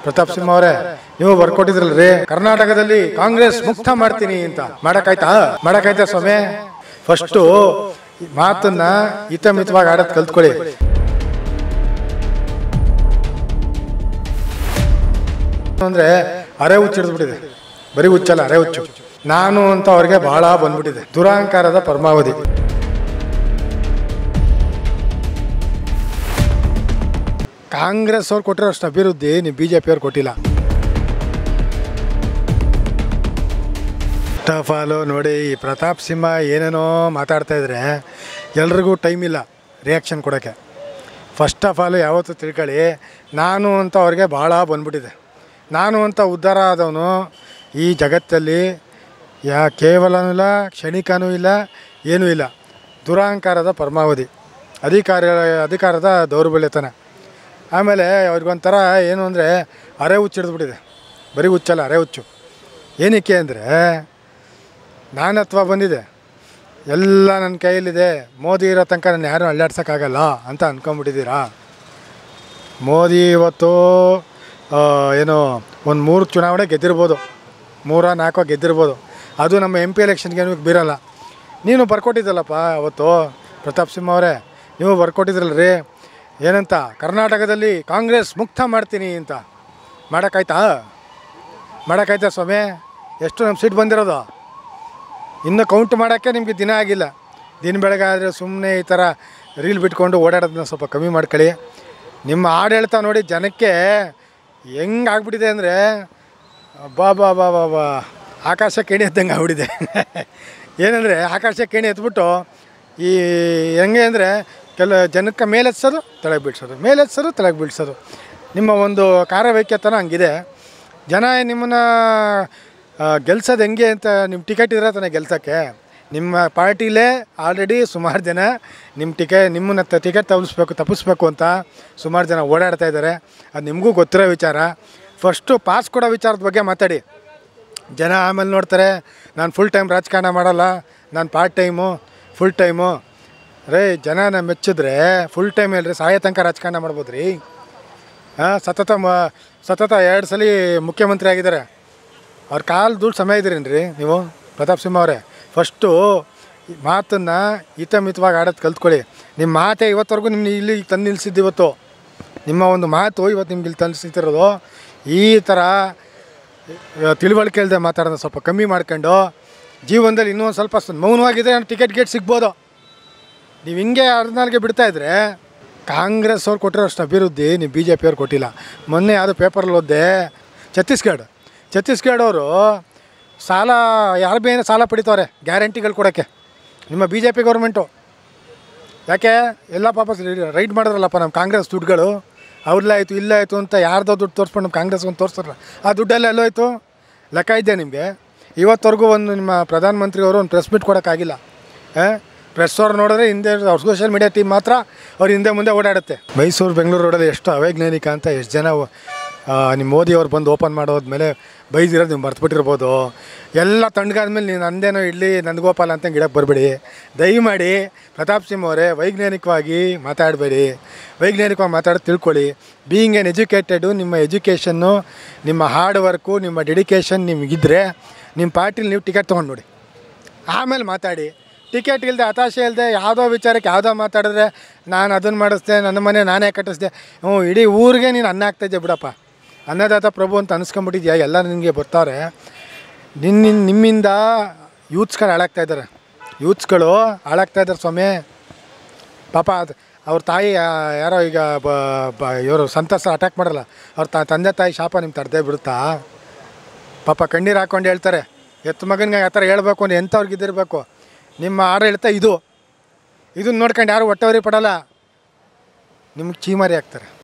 ಪ್ರತಾಪ್ ಸಿಂಹ ಅವರೇ, ನೀವು ಬರ್ಕೊಟ್ಟಿದ್ರಲ್ರಿ ಕರ್ನಾಟಕದಲ್ಲಿ ಕಾಂಗ್ರೆಸ್ ಮುಕ್ತ ಮಾಡ್ತೀನಿ ಅಂತ. ಮಾಡಕ್ಕಾಯ್ತಾ ಸ್ವಾಮಿ? ಫಸ್ಟು ಮಾತನ್ನ ಹಿತಮಿತವಾಗಿ ಆಡೋದು ಕಲ್ತ್ಕೊಳ್ಳಿ. ಅಂದ್ರೆ ಅರೆ ಹುಚ್ಚು ಹಿಡಿದ್ಬಿಟ್ಟಿದೆ. ಬರೀ ಹುಚ್ಚಲ್ಲ, ಅರೆ ಹುಚ್ಚು. ನಾನು ಅಂತ ಅವ್ರಿಗೆ ಬಹಳ ಬಂದ್ಬಿಟ್ಟಿದೆ. ದುರಹಂಕಾರದ ಪರಮಾವಧಿ. ಕಾಂಗ್ರೆಸ್ ಅವ್ರು ಕೊಟ್ಟಿರೋ ಅಷ್ಟು ಅಭಿವೃದ್ಧಿ ನೀವು BJP ಅವ್ರು ಕೊಟ್ಟಿಲ್ಲ. ಫಸ್ಟ್ ಆಫ್ ಆಲು ನೋಡಿ, ಈ ಪ್ರತಾಪ್ ಸಿಂಹ ಏನೇನೋ ಮಾತಾಡ್ತಾ ಇದ್ರೆ ಎಲ್ರಿಗೂ ಟೈಮ್ ಇಲ್ಲ ರಿಯಾಕ್ಷನ್ ಕೊಡೋಕ್ಕೆ. ಫಸ್ಟ್ ಆಫ್ ಆಲು ಯಾವತ್ತೂ ತಿಳ್ಕೊಳ್ಳಿ, ನಾನು ಅಂತ ಅವ್ರಿಗೆ ಭಾಳ ಬಂದ್ಬಿಟ್ಟಿದೆ. ನಾನು ಅಂತ ಉದ್ಧಾರ ಆದವನು ಈ ಜಗತ್ತಲ್ಲಿ ಕೇವಲನೂ ಇಲ್ಲ, ಕ್ಷಣಿಕನೂ ಇಲ್ಲ, ಏನೂ ಇಲ್ಲ. ದುರಹಂಕಾರದ ಪರಮಾವಧಿ, ಅಧಿಕಾರದ ದೌರ್ಬಲ್ಯತನ. ಆಮೇಲೆ ಅವ್ರಿಗೊಂಥರ ಏನು ಅಂದರೆ ಅರೆ ಹುಚ್ಚು ಹಿಡಿದ್ಬಿಟ್ಟಿದೆ. ಬರೀ ಹುಚ್ಚಲ್ಲ, ಅರೆ ಹುಚ್ಚು. ಏನಕ್ಕೆ ಅಂದರೆ ನಾನತ್ವ ಬಂದಿದೆ, ಎಲ್ಲ ನನ್ನ ಕೈಯಲ್ಲಿದೆ, ಮೋದಿ ಇರೋ ತನಕ ನಾನು ಯಾರೂ ಅಲ್ಲಾಡ್ಸೋಕ್ಕಾಗಲ್ಲ ಅಂತ ಅಂದ್ಕೊಂಬಿಟ್ಟಿದ್ದೀರಾ. ಮೋದಿ ಇವತ್ತು ಏನು ಒಂದು 3 ಚುನಾವಣೆ ಗೆದ್ದಿರ್ಬೋದು, 3-4 ಗೆದ್ದಿರ್ಬೋದು. ಅದು ನಮ್ಮ MP ಎಲೆಕ್ಷನ್ಗೆ ಬೀರಲ್ಲ. ನೀನು ಬರ್ಕೊಟ್ಟಿದ್ದಲ್ಲಪ್ಪ ಅವತ್ತು ಪ್ರತಾಪ್ ಸಿಂಹ ಅವರೇ, ನೀವು ಬರ್ಕೊಟ್ಟಿದ್ರಲ್ರಿ ಏನಂತ, ಕರ್ನಾಟಕದಲ್ಲಿ ಕಾಂಗ್ರೆಸ್ ಮುಕ್ತ ಮಾಡ್ತೀನಿ ಅಂತ. ಮಾಡಕ್ಕಾಯ್ತಾ ಸ್ವಾಮಿ? ಎಷ್ಟು ನಮ್ಮ ಸೀಟ್ ಬಂದಿರೋದು? ಇನ್ನು ಕೌಂಟ್ ಮಾಡೋಕ್ಕೆ ನಿಮಗೆ ದಿನ ಆಗಿಲ್ಲ. ದಿನ ಬೆಳಗ್ಗೆ ಆದರೆ ಸುಮ್ಮನೆ ಈ ಥರ ರೀಲ್ ಬಿಟ್ಕೊಂಡು ಓಡಾಡೋದನ್ನ ಸ್ವಲ್ಪ ಕಮ್ಮಿ ಮಾಡ್ಕೊಳ್ಳಿ. ನಿಮ್ಮ ಆಡಳಿತ ನೋಡಿ ಜನಕ್ಕೆ ಹೆಂಗೆ ಆಗ್ಬಿಟ್ಟಿದೆ ಅಂದರೆ ಬಾ ಆಕಾಶ ಕೇಣಿ ಎತ್ತಂಗೆ ಆಗ್ಬಿಟ್ಟಿದೆ. ಏನಂದರೆ ಆಕಾಶ ಕೇಣಿ ಎತ್ಬಿಟ್ಟು ಈ ಹೆಂಗೆ ಅಂದರೆ ಜನಕ್ಕೆ ಮೇಲೆ ಎತ್ಸೋದು, ತೆಳಗೆ ಬೀಳ್ಸೋದು, ಮೇಲೆ ಎತ್ಸೋದು, ತೆಳಗೆ ಬೀಳ್ಸೋದು. ನಿಮ್ಮ ಒಂದು ಕಾರ್ಯವೈಖ್ಯತನ ಹಂಗಿದೆ. ಜನ ನಿಮ್ಮನ್ನು ಗೆಲ್ಸೋದು ಹೆಂಗೆ ಅಂತ, ನಿಮ್ಮ ಟಿಕೆಟ್ ಇರೋ ತಾನೆ ಗೆಲ್ಸೋಕ್ಕೆ. ನಿಮ್ಮ ಪಾರ್ಟಿಲೇ ಆಲ್ರೆಡಿ ಸುಮಾರು ಜನ ನಿಮ್ಮನ್ನು ಟಿಕೆಟ್ ತಪ್ಪಿಸ್ಬೇಕು ಅಂತ ಸುಮಾರು ಜನ ಓಡಾಡ್ತಾ ಇದ್ದಾರೆ. ಅದು ನಿಮಗೂ ಗೊತ್ತಿರೋ ವಿಚಾರ. ಫಸ್ಟು ಪಾಸ್ ಕೊಡೋ ವಿಚಾರದ ಬಗ್ಗೆ ಮಾತಾಡಿ. ಜನ ಆಮೇಲೆ ನೋಡ್ತಾರೆ, ನಾನು ಫುಲ್ ಟೈಮ್ ರಾಜಕಾರಣ ಮಾಡಲ್ಲ, ನಾನು ಪಾರ್ಟ್ ಟೈಮು, ಫುಲ್ ಟೈಮು. ಜನನ ಮೆಚ್ಚಿದ್ರೆ ಫುಲ್ ಟೈಮ್ ಹೇಳ್ರಿ, ಸಾಯೋ ತನಕ ರಾಜಕಾರಣ ಮಾಡ್ಬೋದು ರೀ. ಸತತ 2 ಸಲ ಮುಖ್ಯಮಂತ್ರಿ ಆಗಿದ್ದಾರೆ. ಅವ್ರ ಕಾಲು ದುಡ್ಡು ಸಮಯ ಇದ್ದೀರೇನ್ರಿ ನೀವು ಪ್ರತಾಪ್ ಸಿಂಹ ಅವರೇ? ಫಸ್ಟು ಮಾತನ್ನು ಹಿತಮಿತವಾಗಿ ಆಡೋದು ಕಲ್ತ್ಕೊಳ್ಳಿ. ನಿಮ್ಮ ಮಾತೇ ಇವತ್ತವರೆಗೂ ನಿಮ್ಮ ಇಲ್ಲಿ ತಂದು ನಿಲ್ಲಿಸಿದ್ದು. ಇವತ್ತು ನಿಮ್ಮ ಒಂದು ಮಾತು ಇವತ್ತು ನಿಮ್ಗೆ ಇಲ್ಲಿ ತಂದಿಸಿತಿರೋದು. ಈ ಥರ ತಿಳುವಳಿಕೆ ಇಲ್ಲದೆ ಮಾತಾಡೋದು ಸ್ವಲ್ಪ ಕಮ್ಮಿ ಮಾಡ್ಕೊಂಡು ಜೀವನದಲ್ಲಿ ಇನ್ನೂ ಒಂದು ಸ್ವಲ್ಪ ಮೌನವಾಗಿದ್ದರೆ ಟಿಕೆಟ್ ಸಿಗ್ಬೋದು. ನೀವು ಹಿಂಗೆ ಅರ್ಧನಾಲ್ಗೆ ಬಿಡ್ತಾಯಿದ್ರೆ ಕಾಂಗ್ರೆಸ್ ಅವ್ರು ಕೊಟ್ಟಿರೋ ಅಷ್ಟು ಅಭಿವೃದ್ಧಿ ನೀವು BJP ಅವ್ರು ಕೊಟ್ಟಿಲ್ಲ. ಮೊನ್ನೆ ಯಾವುದೋ ಪೇಪರಲ್ಲಿ ಓದಿದೆ, ಛತ್ತೀಸ್ಗಢ ಅವರು ಯಾರು ಬೇರೆ ಸಾಲ ಪಡಿತವ್ರೆ ಗ್ಯಾರಂಟಿಗಳು ಕೊಡೋಕ್ಕೆ ನಿಮ್ಮ BJP ಗೌರ್ಮೆಂಟು. ಯಾಕೆ ಎಲ್ಲ ಪಾಪ ರೈಡ್ ಮಾಡಿದ್ರಲ್ಲಪ್ಪ ನಮ್ಮ ಕಾಂಗ್ರೆಸ್ ದುಡ್ಡುಗಳು. ಅವ್ರಲ್ಲಾಯಿತು ಇಲ್ಲಾಯಿತು ಅಂತ ಯಾರ್ದೋ ದುಡ್ಡು ತೋರಿಸ್ಕೊಂಡು ನಮ್ಮ ಕಾಂಗ್ರೆಸ್ ಒಂದು ತೋರಿಸ್ತಾರಲ್ಲ, ಆ ದುಡ್ಡೆಲ್ಲ ಎಲ್ಲೋಯ್ತು? ಲೆಕ್ಕ ಇದೆಯಾ ನಿಮಗೆ? ಇವತ್ತವರೆಗೂ ನಿಮ್ಮ ಪ್ರಧಾನಮಂತ್ರಿಯವರು ಒಂದು ಪ್ರೆಸ್ ಮೀಟ್ ಕೊಡೋಕ್ಕಾಗಿಲ್ಲ. ಪ್ರೆಸ್ ಅವ್ರು ನೋಡಿದ್ರೆ ಹಿಂದೆ ಅವ್ರ ಸೋಷಿಯಲ್ ಮೀಡಿಯಾ ಟೀಮ್ ಮಾತ್ರ ಅವ್ರು ಹಿಂದೆ ಮುಂದೆ ಓಡಾಡುತ್ತೆ. ಮೈಸೂರು ಬೆಂಗಳೂರು ರೋಡಲ್ಲಿ ಎಷ್ಟು ಅವೈಜ್ಞಾನಿಕ ಅಂತ ಎಷ್ಟು ಜನ ನಿಮ್ಮ ಮೋದಿಯವ್ರು ಬಂದು ಓಪನ್ ಮಾಡೋದ್ಮೇಲೆ ಬೈದಿರೋದು ನೀವು ಮರ್ತುಬಿಟ್ಟಿರ್ಬೋದು. ಎಲ್ಲ ತಣ್ಣಗಾದ್ಮೇಲೆ ನೀನು ನಂದೇನೋ ಇಡ್ಲಿ ನಂದಗೋಪಾಲ ಅಂತ ಗಿಡಕ್ಕೆ ಬರಬೇಡಿ ದಯಮಾಡಿ. ಪ್ರತಾಪ್ ಸಿಂಹ ಅವರೇ, ವೈಜ್ಞಾನಿಕವಾಗಿ ಮಾತಾಡಬೇಡಿ. ವೈಜ್ಞಾನಿಕವಾಗಿ ಮಾತಾಡೋದು ತಿಳ್ಕೊಳ್ಳಿ. ಬೀಯಿಂಗ್ ಎನ್ ಎಜುಕೇಟೆಡು, ನಿಮ್ಮ ಎಜುಕೇಷನ್ನು, ನಿಮ್ಮ ಹಾರ್ಡ್ ವರ್ಕು, ನಿಮ್ಮ ಡೆಡಿಕೇಷನ್ ನಿಮಗಿದ್ರೆ ನಿಮ್ಮ ಪಾರ್ಟಿಲಿ ನೀವು ಟಿಕೆಟ್ ತೊಗೊಂಡು ನೋಡಿ, ಆಮೇಲೆ ಮಾತಾಡಿ. ಟಿಕೆಟ್ ಇಲ್ಲದೆ, ಹತಾಶೆ ಇಲ್ಲದೆ, ಯಾವುದೋ ವಿಚಾರಕ್ಕೆ ಯಾವುದೋ ಮಾತಾಡಿದ್ರೆ ನಾನು ಅದನ್ನು ಮಾಡಿಸ್ದೆ, ನನ್ನ ಮನೆ ನಾನೇ ಕಟ್ಟಿಸ್ದೆ, ಇಡೀ ಊರಿಗೆ ನೀನು ಅನ್ನ ಹಾಕ್ತಾಯಿದ್ದೆ ಬಿಡಪ್ಪ, ಅನ್ನದಾತ ಪ್ರಭು ಅಂತ ಅನಿಸ್ಕೊಂಬಿಟ್ಟಿದ್ಯಾ. ಎಲ್ಲ ನಿನಗೆ ಬರ್ತಾರೆ. ನಿಮ್ಮಿಂದ ಯೂತ್ಸ್ಗಳು ಹಾಳಾಗ್ತಾಯಿದ್ದಾರೆ ಸ್ವಾಮಿ. ಪಾಪ ಅವ್ರ ತಾಯಿ ಯಾರೋ ಈಗ ಇವರು ಸಂತಸ ಅಟ್ಯಾಕ್ ಮಾಡಲ್ಲ, ಅವ್ರ ತಂದೆ ತಾಯಿ ಶಾಪ ನಿಮ್ಮ ತಡೆದೇ ಬಿಡುತ್ತಾ? ಪಾಪ ಕಣ್ಣೀರು ಹಾಕ್ಕೊಂಡು ಹೇಳ್ತಾರೆ, ಎತ್ತು ಮಗನಿಗೆ ಆ ಥರ ಹೇಳ್ಬೇಕು ಅಂದ್ರೆ ಎಂಥವ್ರಿಗಿದ್ದಿರಬೇಕು. ನಿಮ್ಮ ಆಡಳಿತ ಇದನ್ನು ನೋಡ್ಕೊಂಡು ಯಾರು ಹೊಟ್ಟೆವರಿ ಪಡಲ್ಲ, ನಿಮ್ಗೆ ಚೀಮಾರಿ ಆಗ್ತಾರೆ.